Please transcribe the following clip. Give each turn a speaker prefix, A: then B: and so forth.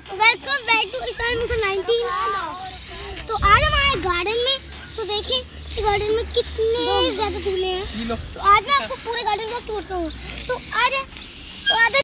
A: Welcome back to Ishan Musa 19। तो आज हम आए गार्डन में। तो देखें कि गार्डन में कितने ज्यादा झूले हैं। तो आज मैं आपको पूरे गार्डन का टूर करूँगा। तो आज